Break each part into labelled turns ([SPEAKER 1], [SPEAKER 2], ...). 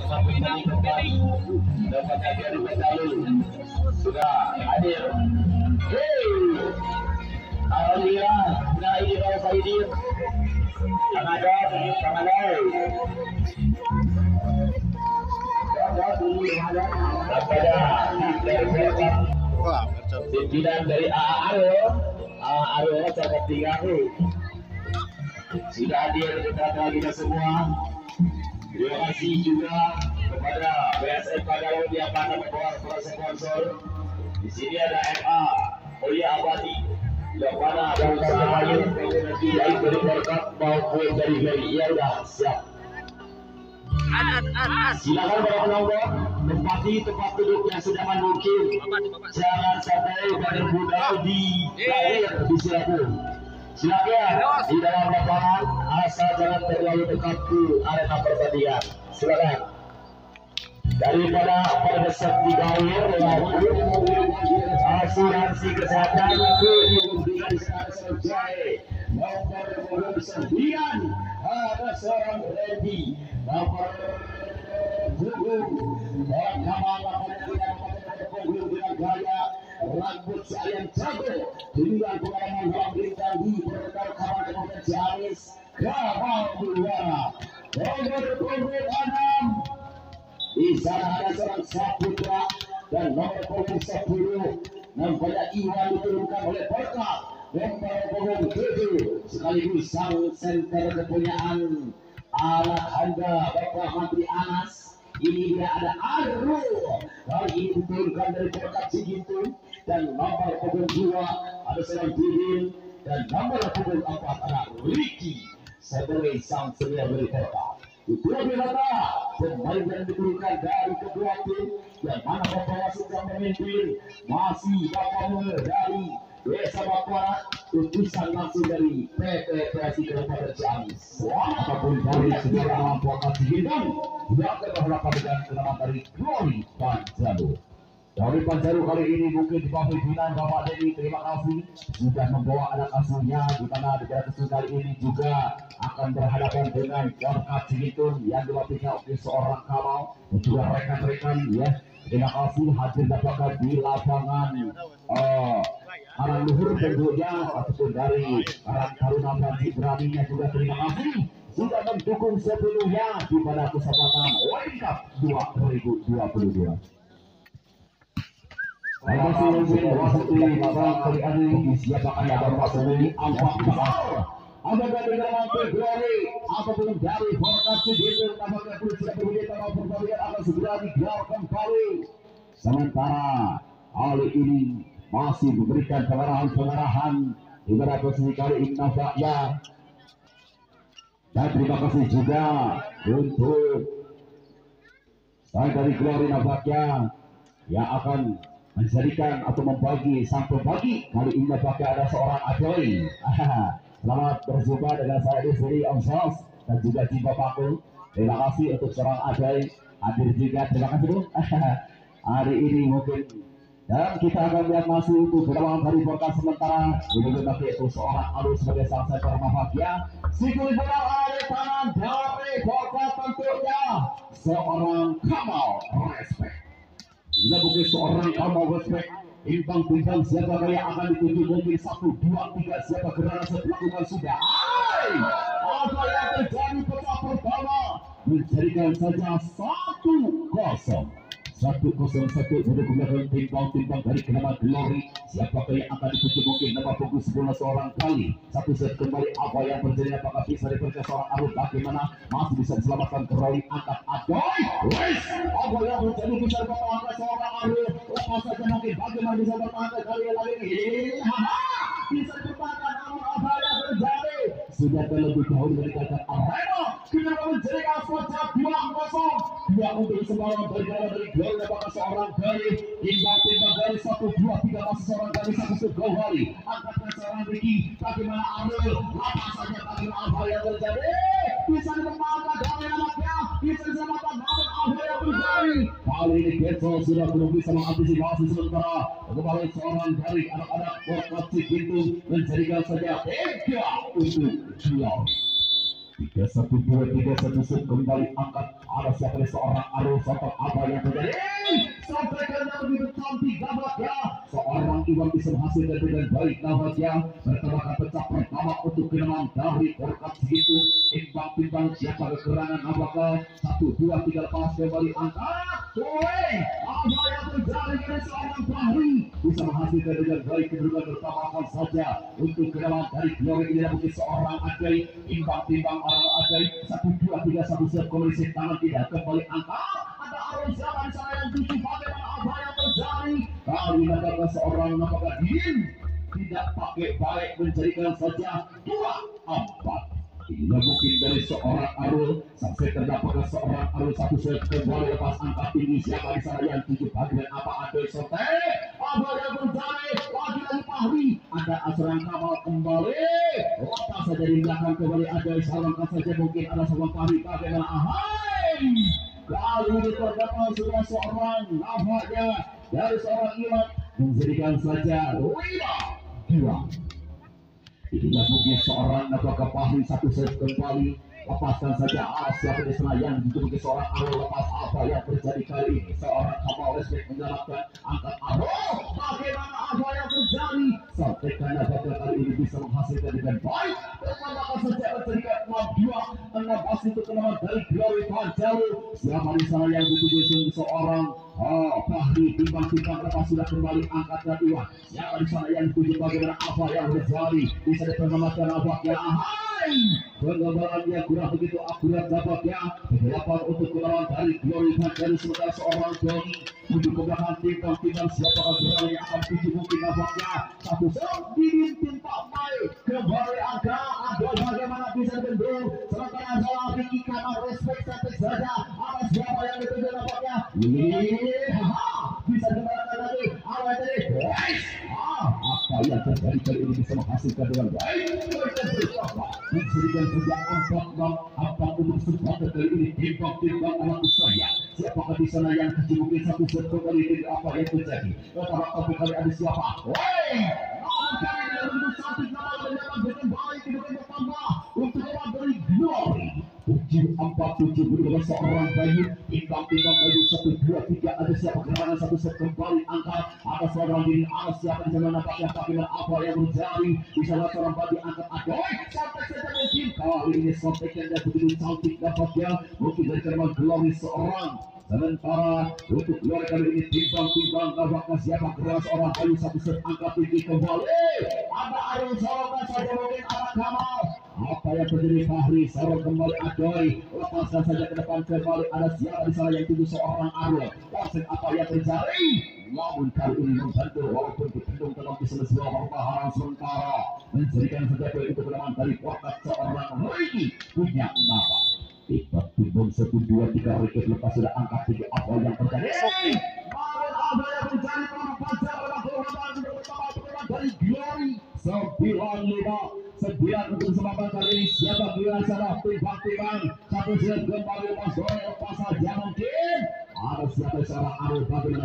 [SPEAKER 1] satu kali kembali dapatnya dari Bedalu sudah hadir. Alhamdulillah, nah ini kalau Faidir Kanada, pimpinan dari Aro sangat tinggal sudah hadir kepada kita semua. Terima kasih juga kepada BSF Padang yang akan membawa sponsor. Di sini ada MA Mulia Abadi yang mana ada usahanya nanti baik dari berkat maupun dari ya udah siap. Silakan para penonton tempati tempat duduk yang sedaman mungkin. Jangan sampai pada budal di air di siapun. Silakan di dalam lapangan asal jangan terlalu dekat ke arena pertandingan. Silakan. Daripada pada sakti gair asuransi kesehatan kemudian selesai nomor 9 ada seorang Randy nomor 7 dan kamala dengan gaya rambut sekalian jago dengan pengalaman dalam bintang di berkar kawan kemudian Janis Kamal Bulwara nomor 26 di sana ada seorang Saputra dan nomor 10 nampaknya Iwan diturunkan oleh Berkat nomor 7 sekaligus sang center kepunyaan anak Anda Bapak Menteri Anas. Ini dia ada Aru kali ini diturunkan dari Berkat Cigintu dan nomor 2 ada seorang Didin dan nomor 4 ada Ricky sebagai sang senior dari Berkat. Itulah binata pemain yang diturunkan dari kedua tim yang mana Bapak Wasit yang memimpin masih Bapak Nur dari Desa Bapak utusan langsung dari PPPSI Kabupaten Ciamis. Apapun dari segala alam Bapak Cigintung yang berhadapan dengan kenamaan dari Glory Panjalu. Dari Panjalu kali ini mungkin di bawah pimpinan Bapak Dedi, terima kasih sudah membawa anak asuhnya di mana di daerah kali ini juga akan berhadapan dengan Berkat Cigintung yang dilatihnya oleh seorang Kamal dan juga rekan-rekan ya. Terima kasih hadir dapatkan di lapangan Karang Luhur tentunya ataupun dari Karang Taruna Panji beraninya juga terima kasih sudah mendukung sepenuhnya di pada kesempatan World Cup 2022. Terima kasih wasiti Bapak kali ini disiapkan ada Bapak Seni Ampak Besar. Ada dari nama Februari ataupun dari Berkat Cigintung tampaknya pun sudah berbeda nama pertandingan akan segera digelar kembali. Sementara kali ini masih memberikan pengarahan di pada posisi kali ini nampaknya. Dan terima kasih juga untuk saya dari Glory nampaknya yang akan menjadikan atau membagi sang pembagi kali ini nampaknya ada seorang Adoy. Selamat berjumpa dengan saya di sini Om Sos dan juga Ciba Paku. Terima kasih untuk seorang Adoy hadir juga, terima kasih Bu. Hari ini mungkin dan kita akan lihat masih untuk berawal dari Berkat sementara ini nanti itu seorang Alus sebagai sang center bahagia sikul bola ada tangan dari Berkat tentunya seorang Kamal Respect. Jika bukan seorang Kamal Respect timbang siapa yang akan dituju mungkin 1, 2, 3 siapa gerak sebelumnya sudah apa yang terjadi pada pertama menjadikan saja 1-0 untuk kemudian timbang dari kenapa Glory siapakah yang akan dituju mungkin nama fokus bola seorang kali satu set kembali apa yang terjadi apakah bisa diberikan seorang Arul bagaimana masih bisa diselamatkan ke Roy angkat Adoy apa yang terjadi bisa bertahan seorang Arul apa saja mungkin bagaimana bisa bertahan kali ini bisa bertahan apa yang terjadi sudah terlebih dahulu dari kata Arema kita menjadikan skor 2-0 untuk sembarangan berjalan dari Glory apakah seorang dari timbang dari 1, 2, 3 masih seorang dari satu kembali angkatkan seorang Ricky bagaimana Arul apa saja bagaimana apa yang terjadi bisa dipertahankan dari anaknya bisa diselamatkan namun apa yang terjadi kali ini Getro sudah belum bisa mengantisipasi sementara kembali seorang dari anak-anak Berkat Cigintung menjadikan saja 3 untuk Glory. 3-1-2-3-1 kembali angkat. Ada siapa seorang Arul Sotok, apa yang terjadi? Sampai karena begitu cantik nampaknya seorang Iwan bisa menghasilkan dengan baik nampaknya. Bertambahkan pecah pertama untuk kemenangan dari Korkat segitu. Imbang-imbang siapa kekurangan nampaknya. 1-2-3 lepas kembali angkat. Apa yang terjadi dari seorang Fahri bisa menghasilkan dengan baik kedudukan bertambahkan saja untuk kemenangan dari Glory ini mungkin seorang Adai. Imbang-imbang orang Adai. 1-2-3-1 siap kondisi tangan tidak kembali angkat. Ada Arul siapa di sana yang tujuh. Bagaimana apa yang terjadi? Kali nampaknya seorang nampaknya diem tidak pakai baik menjadikan saja 2-4. Inilah mungkin dari seorang Arul sampai terdapatkan seorang Arul satu set kembali lepas angkat tinggi siapa di sana yang tujuh bagian apa ada sotek apa yang terjadi lagi-lagi Fahri ada Asran Kamal kembali lepas saja di belakang kembali ada salangkan saja mungkin ada seorang Fahri bagaimana ahai kali ini terdapat sudah seorang nampaknya dari seorang Iwan menjadikan saja 5-2. Inilah mungkin seorang apakah Fahri satu set kembali lepaskan saja siapa di Senayan itu mungkin seorang Arul lepas apa yang terjadi kali ini seorang Kamal respect menyelamatkan angkat Arul bagaimana apa yang terjadi sampai karena bakal kali ini bisa menghasilkan dengan baik terpandangkan saja terjadikan 6-2 16 itu kemenangan dari Glory Panjalu siapa di sana yang dituju seorang Fahri timbang-timbang lepas sudah kembali angkat dan Iwan siapa di sana yang dituju bagaimana apa yang terjadi bisa diselamatkan nampaknya ahai pengembangan yang kurang begitu akurat nampaknya kegelapan untuk kemenangan dari Glory Panjalu sementara seorang Doni tuju ke belakang timbang-timbang siapakah gerangan yang akan tuju mungkin nampaknya satu set dibimbing Pak Mai kembali angka ada bagaimana bisa dibendung sementara salah Vicky Kamal respect sampai saja ada siapa yang dituju nampaknya bisa kembali lagi awal tadi apa yang terjadi kali ini bisa menghasilkan dengan baik menjadikan saja empat untuk kesempatan kali ini timbang-timbang anakku saya siapakah di sana yang kecil mungkin satu set kembali ini apa yang terjadi pertama tapi kali ada siapa kali ini untuk cantik nama mendapat dengan baik dengan bertambah untuk orang dari Glory 7-4-7 berulang seorang Bayu timbang-timbang Bayu 1-2-3 ada siapa gerangan satu set kembali angkat ada seorang diri ada siapa di sana nampaknya bagaimana apa yang terjadi bisa seorang Bayu angkat adoy sampai saja mungkin kali ini sampaikan dan begitu cantik dapatnya mungkin dari kemenangan Glory seorang sementara untuk Glory kali ini timbang-timbang nampaknya siapa gerangan seorang Bayu satu set angkat tinggi kembali ada Arul Salongan saja mungkin ada Kamal apa yang terjadi Fahri sarung kembali Adoy lepaskan saja ke depan kembali ada siapa di sana yang tuju seorang Arul proses apa yang terjadi namun kali ini membantu walaupun dipendung dalam sebuah pertahanan sementara menjadikan saja itu kemenangan dari Korkat seorang Ricky punya nama timbang 1-2-3 Ricky lepas sudah angkat tinggi apa yang terjadi namun apa yang terjadi para pacar dari Glory 9-5 untuk kesempatan kali ini siapa kira salah timbang-timbang satu set kembali lepas saja mungkin ada siapa seorang Arul bagaimana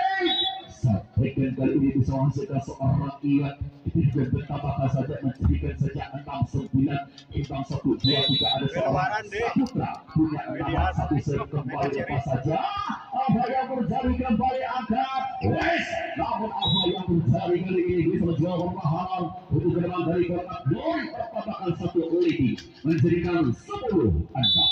[SPEAKER 1] sampai kali ini bisa menghasilkan seorang Iwan itu juga bertambahkan saja menjadikan saja 6-9 imbang 1-2-3 ada seorang Saputra punya nama satu set kembali lepas saja apa yang terjadi kembali angkat namun apa yang terjadi kali ini bisa menjual pertahanan untuk kemenangan dari Korkat Glory pertambakan satu leading menjadikan 10 angka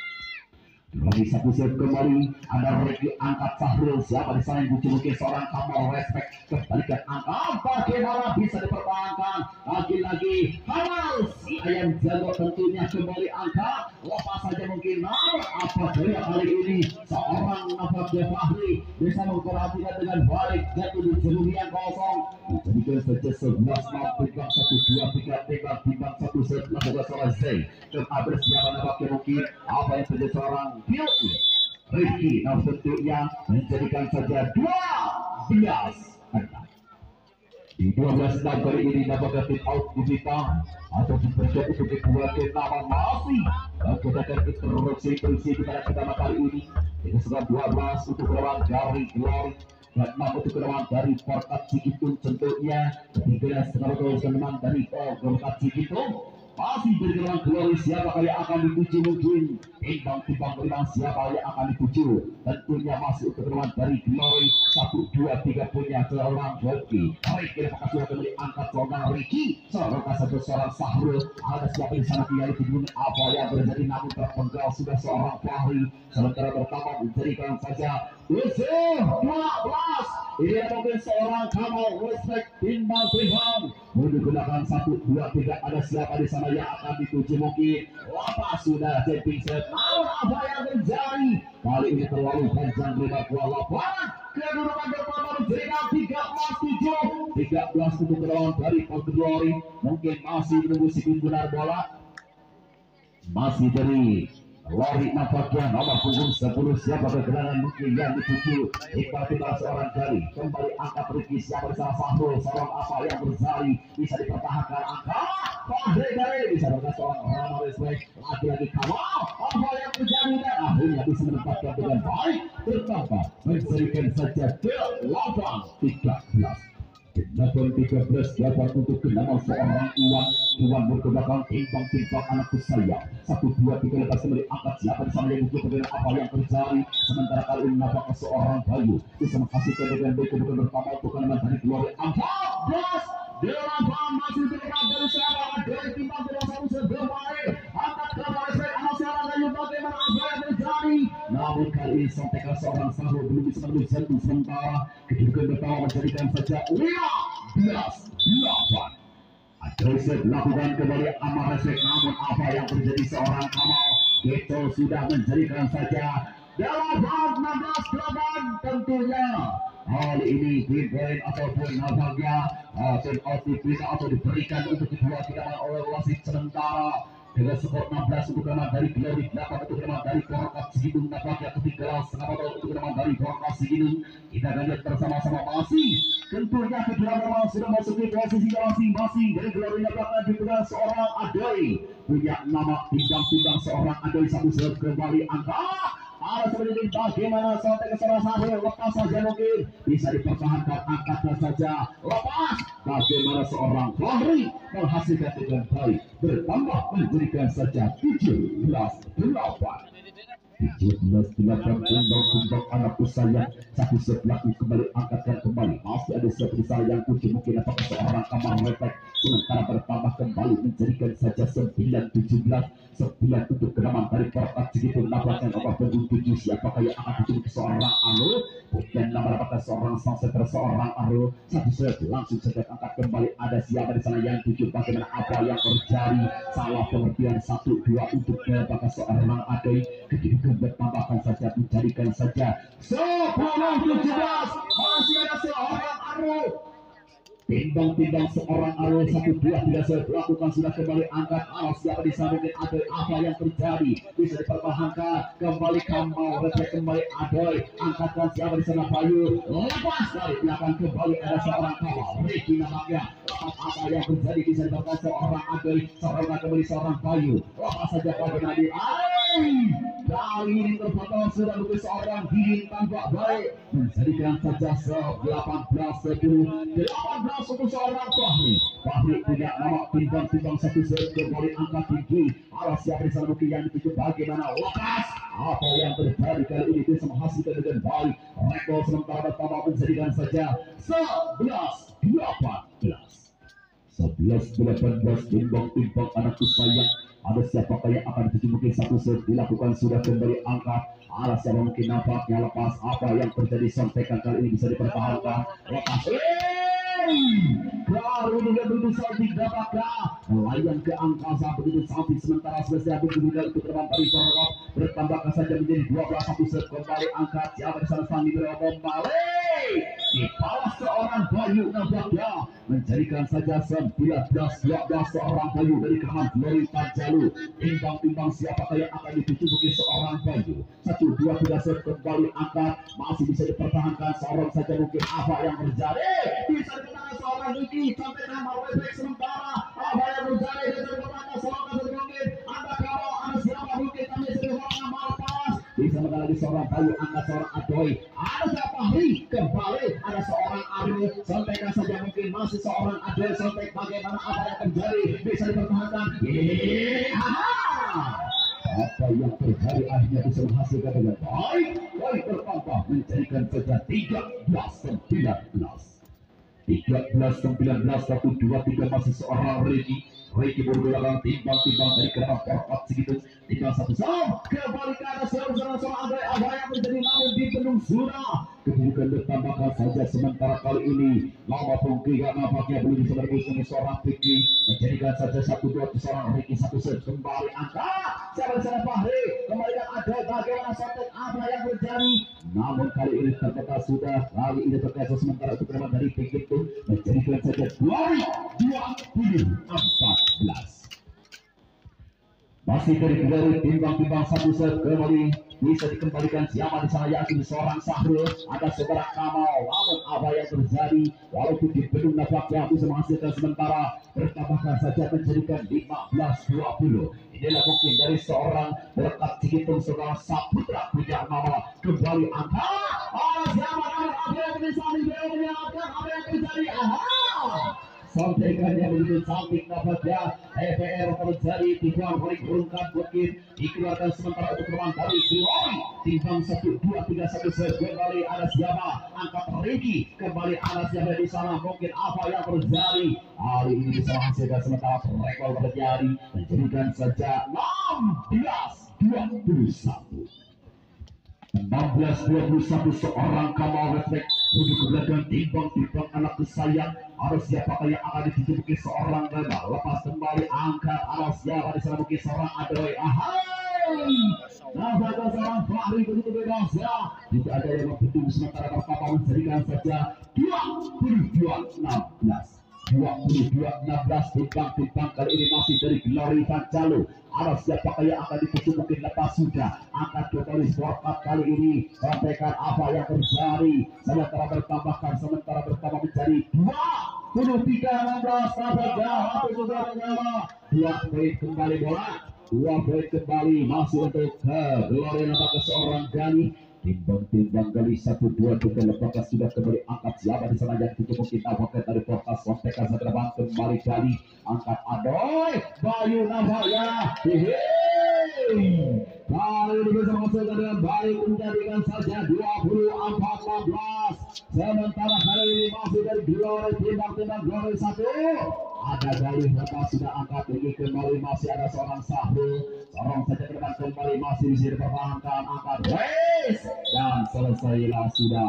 [SPEAKER 1] lagi satu set kembali ada Ricky angkat Sahrul siapa di sana yang mungkin seorang Kamal respect kembalikan angka bagaimana bisa dipertahankan lagi-lagi Kamal si ayam jago tentunya kembali angka lepas saja mungkin namun apa daya kali ini seorang nampaknya Fahri bisa memperhatikan dengan baik jatuh di jeruh yang kosong dijadikan saja 11 timbang 1-2-3 timbang satu set lakukan seorang Zay dan ada siapa nampaknya mungkin apa yang terjadi seorang Ricky nah tentunya menjadikan saja 12 di 12 dan kali ini dapat tip out di kita atau dipercaya untuk kedua nama masih kita akan introduksi pada pertama kali ini itu sudah 12 untuk lawan dari Glory dan 6 untuk lawan dari Korkat Cikitun tentunya ketiga setengah betul teman dari Korkat Cikitun masih bergerak Glory. Siapa yang akan dituju? Mungkin timbang-timbang berimbang siapa yang akan dituju? Tentunya masih untuk teman dari Glory. 1, 2, 3 punya seorang Joki. Baik, kita akan sudah kembali angkat seorang Ricky, seorang satu seorang Sahrul. Ada siapa di sana dia itu apa yang terjadi, namun terpenggal sudah seorang Fahri. Sementara pertama menjadikan saja usia 12. Ini mungkin seorang Kamal Respect timbang-timbang menggunakan 1, 2, 3. Ada siapa di sana yang akan dituju? Mungkin lepas sudah jumping set. Namun apa yang terjadi kali ini terlalu panjang lebar bola lapangan. Kedudukan pertama menjadikan 13-7. 13 untuk lawan dari Glory. Mungkin masih menunggu si benar bola. Masih dari Glory nampaknya nomor punggung 10. Siapa kegerangan mungkin yang dituju? Iqbal seorang jari kembali angkat Ricky. Siapa di sana? Fahrul. Seorang apa yang berzari bisa dipertahankan angka Fahri dari bisa berkata seorang orang Respect. Lagi-lagi kawal apa yang terjadi dan akhirnya bisa menempatkan dengan baik. Bertambah menjadikan saja 8-13. 8-13 dapat untuk kenaman seorang Iwan berkembang timbang-timbang anakku sayang. 1, 2, 3 lepas kembali angkat. Siapa di sana yang butuh dengan apa yang terjadi? Sementara kali ini nampaknya seorang Bayu bisa menghasilkan dengan baik kebutuhan pertama untuk kenaman dari Glory. 14-8 masih terdekat dari siapa? Dari timbang bola 1 sebelum akhir. Angkat ke Respect anak seorang Bayu, bagaimana apa yang terjadi? Namun kali ini sampai ke seorang Sahrul belum bisa menunjukkan sementara kedudukan pertama menjadikan saja 15-8. Joseph lakukan kembali amal Respect, namun apa yang terjadi seorang Kamal itu sudah menjadikan saja 18-8. Tentunya hal ini dipoin ataupun nampaknya atau diberikan untuk kedua tidak oleh wasit sementara dengan skor 16 untuk kemenangan dari Glory, 8 untuk kemenangan dari Korkas Sigidung. Nampaknya ketika setengah botol untuk kemenangan dari Korkas Sigidung. Kita akan lihat bersama-sama masih tentunya kedua memang sudah masuk di posisi masing-masing. Dari Glory nampaknya dipegang seorang Adoy, punya nama timbang-timbang seorang Adoy. 1 set kembali angka ada sebenarnya bagaimana sampai ke seorang Sahrul. Lepas saja mungkin bisa dipertahankan, angkatnya saja lepas. Bagaimana seorang Fahri menghasilkan dengan baik, bertambah menjadikan saja 17-8. 17-8 timbang-timbang anakku sayang. 1 set lagi kembali angkatkan kembali. Masih ada seperti saya yang kunci mungkin apakah seorang Kamal Respect. Sementara bertambah kembali menjadikan saja 9-17. 9 untuk kenaman dari Korkas Sigidung. Nampaknya nomor punggung 7 siapakah yang akan dituju ke seorang Arul? Bukan nama apakah seorang Sunset seorang Arul. 1 set langsung saja angkat kembali. Ada siapa di sana yang tuju? Bagaimana apa yang terjadi? Salah pengertian 1-2 untuk apakah seorang Adoy. Kedudukan bertambahkan saja menjadikan saja 10-17. Masih ada seorang Arul. Timbang-timbang seorang Arul. 1, 2, 3 set lakukan sudah kembali angkat. Siapa di sana mungkin Adoy? Apa yang terjadi? Bisa dipertahankan kembali Kamal Respect kembali Adoy. Angkatkan siapa di sana? Bayu lepas dari belakang kembali ada seorang Kamal Ricky. Nampaknya lepas apa yang terjadi bisa dipertahankan seorang Adoy. Seorang kembali seorang Bayu lepas saja bagaimana di kali ini terpotong sudah lebih seorang Didin tampak baik menjadikan saja 18-10. 18 untuk seorang Fahri. Fahri punya nama timbang-timbang 1 set kembali angkat tinggi. Alas siapa di sana mungkin yang dituju? Bagaimana lepas apa yang terjadi kali ini bisa menghasilkan dengan baik. Rekor sementara pertama menjadikan saja 11-18. 11-18 timbang-timbang anakku sayang. Ada siapakah yang akan dituju? Mungkin 1 set dilakukan sudah kembali angkat. Ada siapa mungkin nampaknya lepas apa yang terjadi sampaikan kali ini bisa dipertahankan. Lepas baru dengan begitu salting dapatlah melayang ke angkasa begitu salting. Sementara selesai begitu untuk terbang dari Korkas bertambahkan saja menjadi 12. 1 set kembali angkat. Siapa di sana sang diberi kembali di bawah seorang Bayu. Nampaknya menjadikan saja 19-12 seorang Bayu dari keman Glory Panjalu. Timbang-timbang siapakah yang akan dituju? Mungkin seorang Bayu. 1, 2, 3 set kembali angkat. Masih bisa dipertahankan seorang saja mungkin apa yang terjadi. Bisa dikatakan seorang Ricky sampai Kamal Respect. Sementara apa yang terjadi bisa dikatakan seorang mungkin anda kalau ada siapa mungkin kami sudah malas bisa diselamatkan lagi seorang Bayu, angkat seorang Adoy, ada siapa Fahri, kembali ada seorang Adoy, sampaikan saja mungkin masih seorang Adoy, sampai bagaimana apa yang terjadi, bisa dipertahankan. Apa yang terjadi akhirnya bisa menghasilkan dengan baik, baik bertambah menjadikan saja 13-19. 13-19, 1-2-3 masih seorang Ricky bergerak timbang dari kereta perpat segitu, tinggal satu sama kembali ke atas seorang Andre yang menjadi namun di Bendung Surah kedudukan bertambahkan saja sementara kali ini lama pungki gak nampaknya belum bisa berbusung seorang Ricky menjadikan saja 1-2 seorang Ricky satu set kembali angkat siapa di sana Fahri kembalikan ada bagaimana sotek apa yang terjadi namun kali ini terkata sudah kali ini terkata sementara untuk keluar dari Ricky itu menjadikan saja 20-14 masih dari timbang satu set kembali bisa dikembalikan siapa di sana yakin seorang Sahrul ada seorang Kamal namun apa yang terjadi walaupun di Bendung nampaknya bisa menghasilkan sementara bertambahkan saja menjadikan 15-20 inilah mungkin dari seorang berkat Cikitung seorang Saputra punya nama kembali angka siapa apa yang terjadi apa yang terjadi sampaikannya begitu cantik nampaknya EPR terjadi tiga paling berungkat bukit dikeluarkan sementara untuk teman dari Glory timbang 1-2-3-1 set kembali ada siapa angkat Ricky kembali ada siapa di sana mungkin apa yang terjadi hari ini bisa menghasilkan sementara rekor terjadi menjadikan saja 16-21 seorang Kamal Refleks untuk belakang timbang anak kesayang harus siapa yang akan ditutupi seorang gagal lepas kembali angkat harus siapa di sana mungkin seorang Adoy nampaknya seorang Fahri begitu bebas ya tidak ada yang membentuk sementara pertama menjadikan saja 22-16 timbang kali ini masih dari Glory Pancalu ada siapa yang akan diputus mungkin lepas sudah angkat kembali skorkat kali ini sampaikan apa yang terjadi sementara bertambah menjadi 23-16 nampaknya hampir sudah menyama 2 poin kembali bola 2 poin kembali masih untuk Glory nampaknya seorang Gani timbang kali 1-2 lepaskan sudah kembali angkat siapa di sana yang tutup kita pakai dari portas kontekan setelah kembali kali angkat Adoy Bayu Nabaya kali ini bisa menghasilkan dengan baik menjadikan saja 24-16 sementara kali ini masih dari Glory timbang Glory 1 ada kali lepas sudah angkat tinggi kembali masih ada seorang Sahrul sorong saja ke depan kembali masih bisa dipertahankan angkat race dan selesailah sudah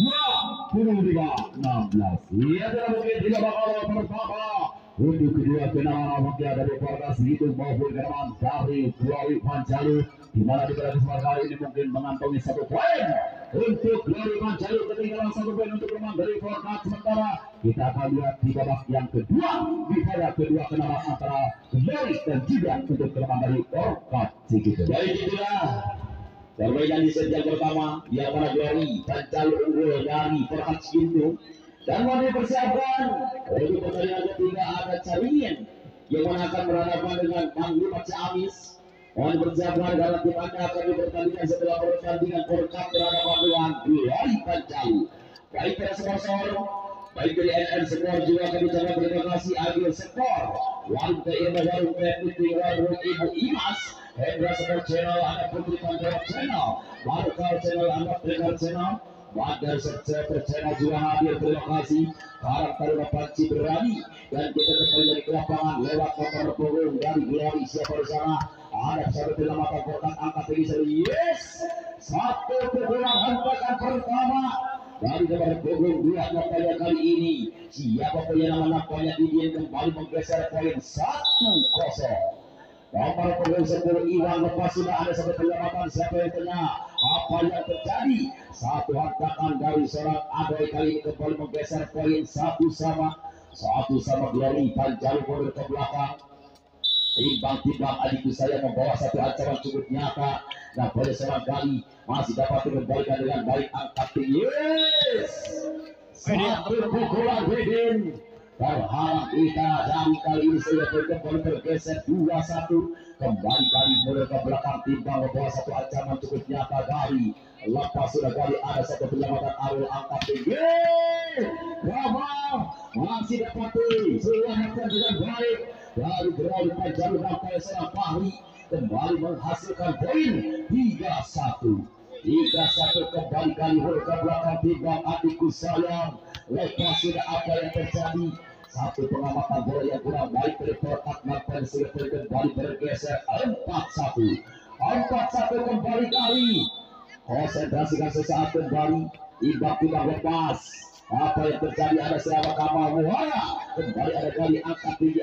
[SPEAKER 1] 23-16 ia tidak mungkin tidak bakal pertama untuk kedua kenalan awaknya dari Portas Hitung maupun kenalan dari Glory Pancalu di mana di pada kesempatan kali ini mungkin mengantongi 1 poin untuk Glory Pancalu ketinggalan 1 poin untuk kenalan dari Portas sementara kita akan lihat di babak yang kedua di pada kedua kenalan antara Glory dan juga untuk kenalan dari Portas Cikitung baik itulah perbedaan di set yang pertama yang mana Glory Pancalu unggul dari Portas Cikitung dan mau dipersiapkan untuk pertandingan ketiga ada Caringin yang mana akan berhadapan dengan Manglumat Ciamis. Mohon dipersiapkan dalam tim Anda akan dipertandingkan setelah pertandingan Porkap berhadapan dengan Glory Pancalu. Baik dari sponsor, baik dari NN Sport juga kami ucapkan terima kasih Agil Sport, Warung Irma Warung Putri Warung Ibu Imas, Hendra Sport Channel, Anda Putri Pandora Channel, Markal Channel, Anda Prekar Channel. Wadah Subscriber channel juga hadir terima kasih para Taruna Panci Berani dan kita kembali dari ke lapangan lewat nomor punggung dari Glory siapa di sana ada satu penyelamatan kotak angkat tinggi seri yes satu kebetulan hentakan pertama dari nomor punggung 2 nampaknya kali ini siapa punya nama nampaknya Didin kembali menggeser poin 1-0 nomor punggung 10 Iwan lepas sudah ada satu penyelamatan siapa yang tengah apa yang terjadi satu hantakan dari seorang Adoy kali ini kembali menggeser poin 1-1 Glory Pancalu mundur ke belakang timbang adikku saya membawa satu ancaman cukup nyata dan pada seorang kali masih dapat dikembalikan dengan baik angkat tinggi yes satu pukulan Wedin terhalang kita dari kali ini saya kembali bergeser 2-1 kembali kali mulai ke belakang timbang membawa satu ancaman cukup nyata dari lepas sudah kali ada satu penyelamatan Arul angkat tinggi masih dapat selamatkan dengan baik dari Gerali Panjalu sampai serang Fahri kembali menghasilkan poin 3-1 kembali kali mulai ke belakang timbang adikku sayang lepas sudah apa yang terjadi satu pengamatan bola yang kurang baik dari Porkat Martin sudah kembali bergeser 4-1 kembali kali konsentrasikan sesaat kembali imbang-imbang lepas apa yang terjadi ada siapa Kamal Muhara kembali ada kali angkat tinggi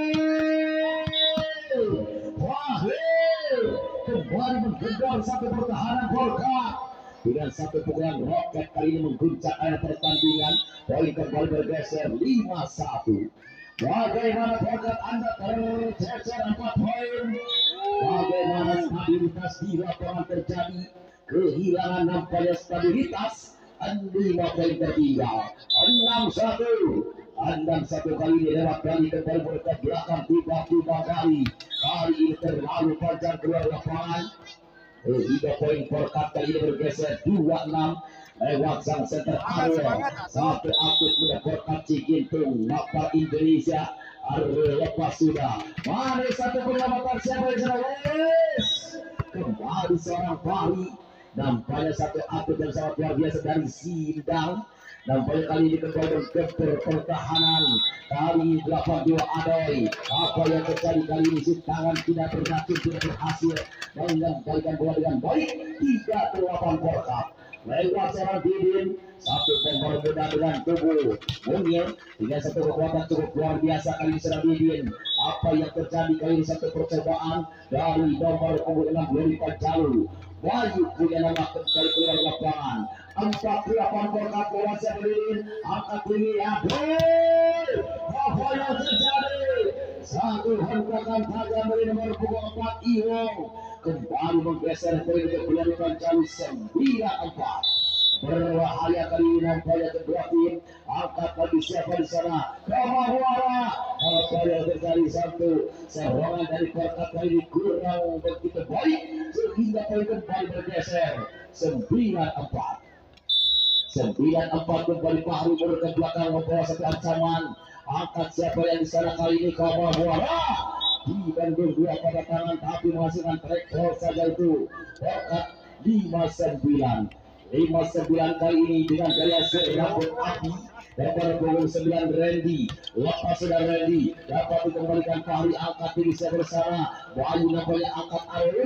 [SPEAKER 1] kembali menggedor satu pertahanan Porkat dengan satu pukulan roket kali ini mengguncang area pertandingan poin kembali bergeser 5-1 bagaimana Porkat Anda tercecer 4 poin bagaimana stabilitas di lapangan terjadi kehilangan nampaknya stabilitas 5 poin tertinggal 6-1 kali ini lewat kali kembali ke belakang tiba-tiba kali ini terlalu panjang keluar lapangan 3 poin Porkat kali ini bergeser 2-6 lewat sang center Arul satu akut muda Porkat Cigintung Napa Indonesia Arul lepas sudah mana satu penyelamatan siapa yang kembali seorang Fahri nampaknya satu akut yang sangat luar biasa dari Sindang nampaknya kali ini kembali bergeser pertahanan kali 82 Adoy apa yang terjadi kali ini si tangan tidak berhasil tidak berhasil mengembalikan bola dengan baik 3-8 Porkat lewat seorang Didin satu pemain muda dengan tubuh mungil dengan satu kekuatan cukup luar biasa kali ini seorang Didin apa yang terjadi kali ini satu percobaan dari nomor punggung 6 Loli Panjalu Bayu punya nama kembali keluar lapangan 48 Porkat lewat seorang Didin angkat tinggi apa yang terjadi satu hentakan tajam dari nomor punggung 4 Iwong kembali menggeser poin untuk Loli Panjalu 9-4 berbahaya kali ini nampaknya kedua tim angkat lagi siapa di sana Kamawara apa yang terjadi satu serangan dari Porkat kali ini kurang begitu baik sehingga poin kembali bergeser 9-4 kembali Fahri ke belakang membawa satu ancaman angkat siapa yang di sana kali ini Kamawara dibanding dua pada tangan tapi menghasilkan track ball saja itu Porkat 59 kali ini dengan gaya serambut api daripada punggung 9 Randy lepas sudah Randy dapat dikembalikan Fahri angkat diri saya bersama Bayu nampaknya angkat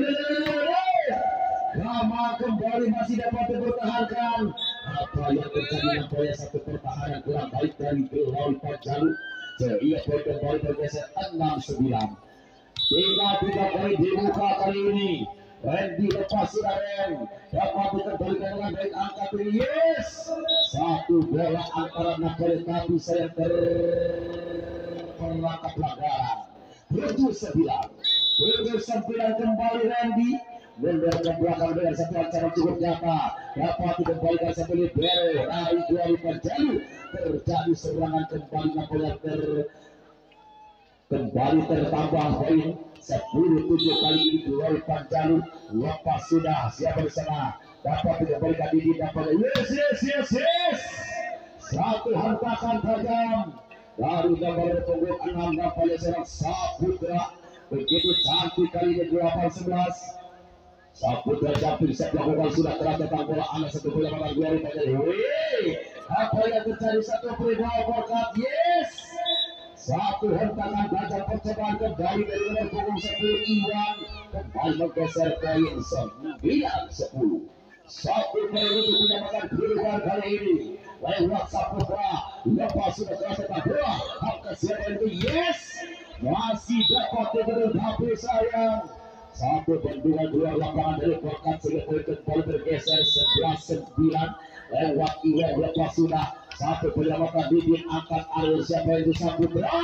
[SPEAKER 1] Rama kembali masih dapat dipertahankan apa yang terjadi nampaknya satu pertahanan kurang baik dari Loli Panjalu sehingga poin kembali bergeser 6-9 tiga poin dibuka kali ini Randy lepas sudah dapat dikembalikan dengan baik angkat ini satu bola antara nampaknya tapi saya terperangkap pelanggaran 7-9 kembali Randy mundur ke belakang dengan satu ancaman cukup nyata dapat dikembalikan satu libero dari Loli Panjalu terjadi serangan kembali nampaknya kembali tertambah poin 10-7 kali ini Loli Panjalu lepas sudah siapa di sana dapat dikembalikan Didi nampaknya yes satu hentakan tajam dari nomor punggung 6 nampaknya seorang Saputra begitu cantik kali ini 8-11 Saputra cantik bisa melakukan sudah keras tentang bola anak satu bola pada Loli Panjalu apa yang terjadi satu peringkat Porkat satu hentakan tajam percobaan kembali dari nomor punggung 10 Iwan kembali menggeser poin 9-10 satu poin untuk menyamakan kedudukan kali ini lewat Saputra lepas sudah keras tentang bola angkat siapa itu masih dapat diberi tapi sayang satu bendungan keluar lapangan dari Porkat sehingga poin kembali bergeser 11-9 lewat Iwan lepas sudah satu penyelamatan Didin angkat Arul siapa itu Saputra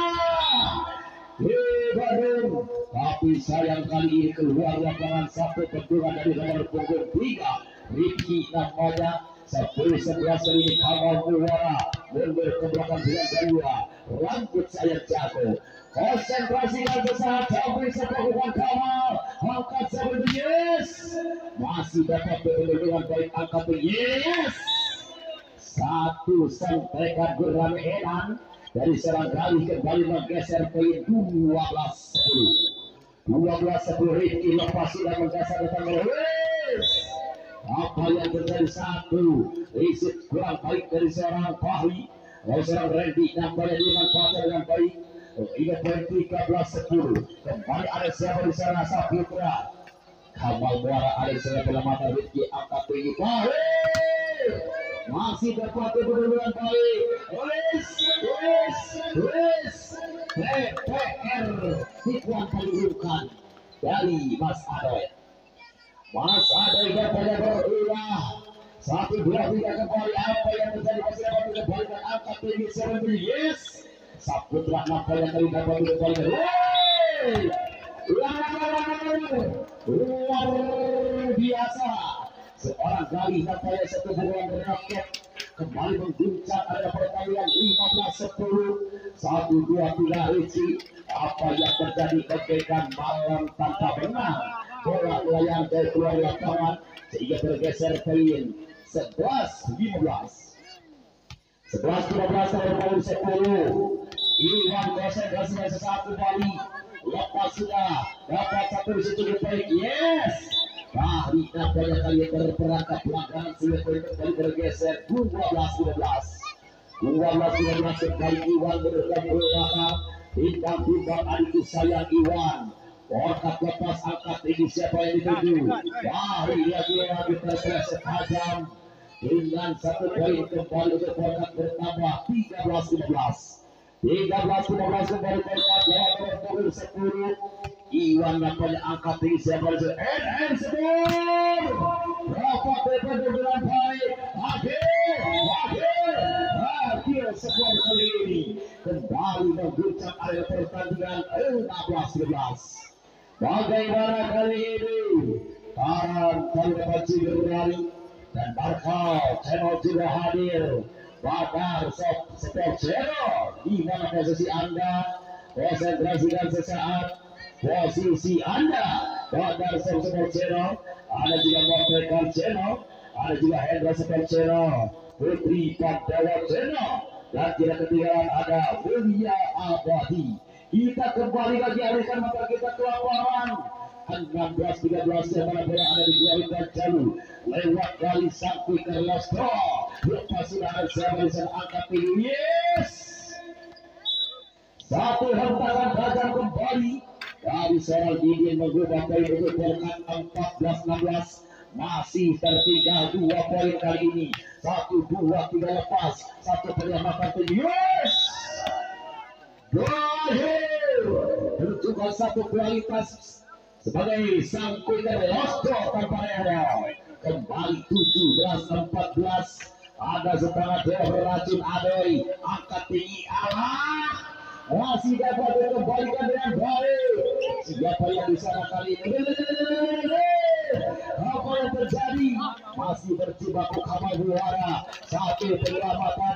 [SPEAKER 1] Bandung tapi sayang kali ini keluar lapangan satu bendungan dari nomor punggung 3 Rifki nampaknya 10-11 kali ini Kamal Muwara mundur ke belakang dengan kedua rambut saya jago. Konsentrasikan sesaat sampai sepakukan Kamal. Angkat seperti yes. Masih dapat berbeda dengan baik angkat yes. Satu sentekan beramai enan dari serang kali kembali menggeser poin 12-10. 12-10 Rifki lepas sudah menggeser datang yes. Apa yang terjadi satu riset kurang baik dari seorang Fahri. Dari seorang Randy nampaknya dimanfaatkan dengan baik. Ini poin 13-10. Kembali ada siapa di sana Saputra. Kamal Muara ada di sana penyelamatan Rifki angkat tinggi Fahri. Masih dapat dengan baik. TPR Tikuan Palihukan dari Mas Adoy. Mas Adoy daripada berulah 1-2-3 kembali. Apa yang terjadi masih dapat kembali dan angkat tinggi serendah yes. Saputra nampaknya kali dapat kembali. Luar biasa. Seorang kali nampaknya satu bulan rakyat kembali mengguncang ada pertandingan 15-10. 1-2-3 Ricci. Apa yang terjadi bagaikan malam tanpa benang. Bola melayang dari keluar lapangan sehingga bergeser poin 11-15. 11-15 dari poin 10. Iwan konsentrasi dari sesaat kembali. Lepas sudah dapat satu di situ baik yes. Fahri nampaknya kali terperangkap pelanggaran sudah kembali bergeser 12-15. 12-15 kembali Iwan bergabung belakang. Bintang-bintang adikku sayang Iwan. Orkat lepas angkat ini siapa yang dituju. Fahri lagi terselesai tajam. Dengan satu poin kembali untuk Orkat bertambah 13-15. 13-15 kembali Orkat lewat nomor 10. Iwan nampaknya angkat tinggi siapa itu NN Sebur dapat berbentuk dengan baik. Akhir Sebur kali ini kembali mengguncang area pertandingan 16-11. Bagaimana kali ini Karan kali dapat berlari dan Barkau channel juga hadir. Bakar Sport Channel di mana posisi Anda konsentrasikan sesaat. Posisi Anda Bakar Sport Channel, ada juga Mortekan Channel, ada juga Hendra Sport Channel, Putri Pandawa Channel, dan tidak ketinggalan ada Mulia Abadi. Kita kembali lagi alihkan mata kita ke lapangan 16-13 yang mana bola ada di Guaita Jalu lewat kali Sakti Kerlastro. Lepas sudah ada siapa di sana angkat tinggi yes. Satu hentakan tajam kembali dari seorang Didin mengubah poin untuk Orkat 14-16. Masih tertinggal 2 poin kali ini. 1-2-3 lepas. Satu penyamakan tinggi yes. Gahir menunjukkan satu kualitas sebagai sang Peter Lostro tanpa error. Kembali 17-14. Ada setengah dewa beracun Adoy. Angkat tinggi Allah. Masih dapat dikembalikan dengan baik. Siapa yang di sana kali ini? Apa yang terjadi? Masih berjibaku Kamal Muara. Satu penyelamatan.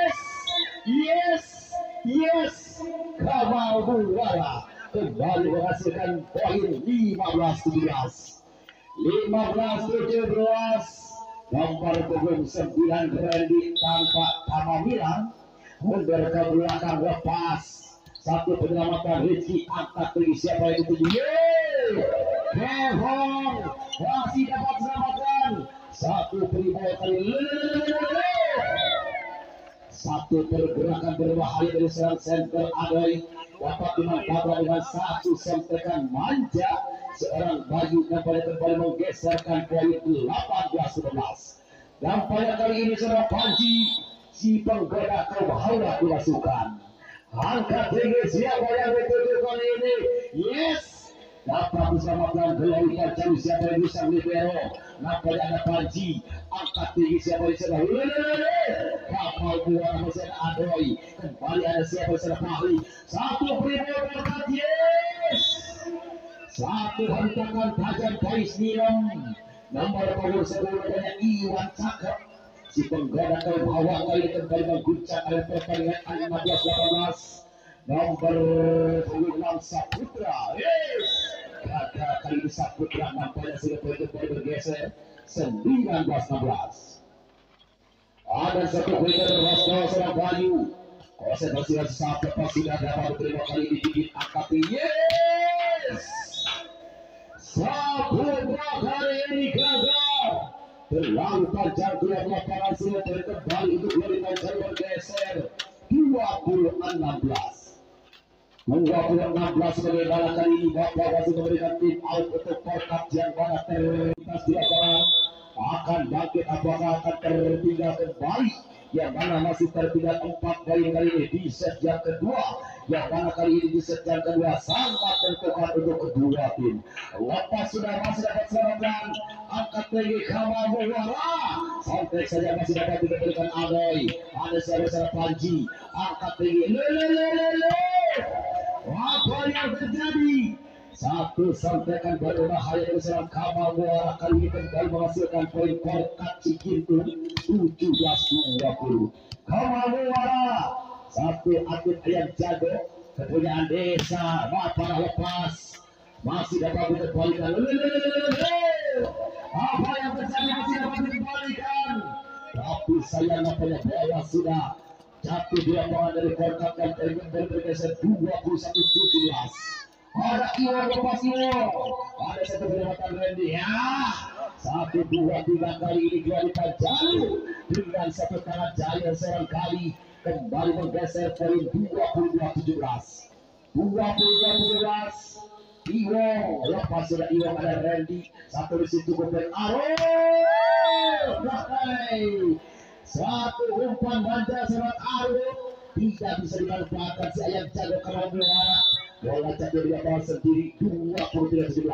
[SPEAKER 1] Yes. Kamal Muara kembali menghasilkan poin 15-17. 15-17. Nomor punggung 9 Randy tanpa Tamamilan mundur ke belakang lepas. Satu penyelamatan Rizky angkat tinggi siapa yang dituju Kevon masih dapat selamatkan. Satu dribble kali satu pergerakan berbahaya dari serang center Adoy dapat dimanfaatkan dengan satu sentekan manja seorang Bayu nampaknya kembali menggeserkan poin 18-11. Nampaknya kali ini seorang Panji si penggoda kebahagiaan dimasukkan. Angkat tinggi siapa yang dituju kali ini yes. Dapat diselamatkan Gloria cari siapa yang bisa libero. Nampaknya ada Panji angkat tinggi siapa yang bisa kapal buah mesin Adoy. Kembali ada siapa yang bisa Fahri. Satu primo berkat yes. Satu hentakan tajam Kais Nilam. Nomor punggung 10 adanya Iwan Cakep. si penggoda ke bawah kali kembali mengguncang oleh pertandingan 15-18 nomor 6 Saputra. Yes, kakak kali ini Saputra nampaknya sudah kembali bergeser 19-16. Ada satu poin Roscoe Surabaya. Konsentrasi saat lepas sudah dapat terima kali ini digigit angkat. Yes, Saputra kali ini gagal. Terlalu panjang keluar lapangan sudah kembali untuk melintas bergeser 20-16. 20-16 sebagai bala kali ini Bapak masih memberikan tim out untuk Porkat yang mana terlintas di lapangan akan bangkit apakah akan tertinggal kembali yang mana masih tertinggal 4 poin kali ini di set yang kedua yang mana kali ini di set yang kedua sangat menentukan untuk kedua tim. Lepas sudah masih dapat serangan angkat tinggi Kamal Muara sampai saja masih dapat diberikan Adoy ada secara Panji angkat tinggi apa yang terjadi satu sampaikan baru bahaya bersama Kamal Muara kali ini kembali menghasilkan poin Porkat Cikintu 17-20. Kamal Muara satu atlet yang jago kepunyaan desa Bapak lepas masih dapat dikembalikan. Apa yang terjadi masih dapat dikembalikan tapi saya nampaknya bola sudah jatuh di lapangan dari Porkat dan bergeser 21-17. Ada Iwan lepas Iwan. Ada satu penyelamatan Randy ya. 1, 2, 3 kali ini Jualita jauh dengan satu tangan jaya seorang kali kembali menggeser poin 22-17. 22-17. Iwan lepas sudah Iwan ada Randy satu di situ komplit satu umpan banda serat Arif tidak bisa dimanfaatkan si ayam jago Kamal Muara. Bola jatuh di lapangan sendiri 23-17.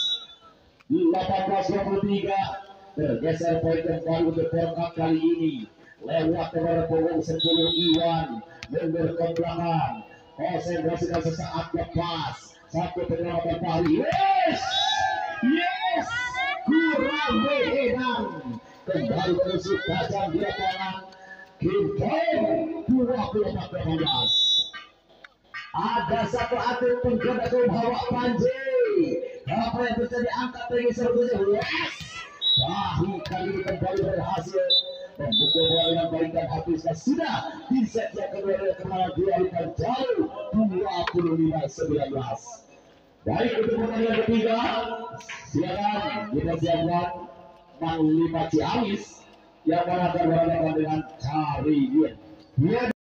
[SPEAKER 1] 18-23 bergeser poin kembali untuk Porkat kali ini lewat kepada punggung 10 Iwan mundur ke belakang konsentrasikan sesaat lepas satu penyelamatan Fahri. Yes kurang beredar kembali terusuk tajam di lapangan Kim 24-18. Ada satu atlet penggoda ke bawah Panji. Apa yang terjadi angkat tinggi serbusnya. Yes, Fahri kali ini kembali berhasil membuka bola dengan baik dan habisnya sudah di set yang kedua dari kemenangan Jualita jauh 25-19. Baik untuk pertandingan ketiga silakan kita siapkan Mang 5 Ciamis yang akan berhadapan dengan Cariin.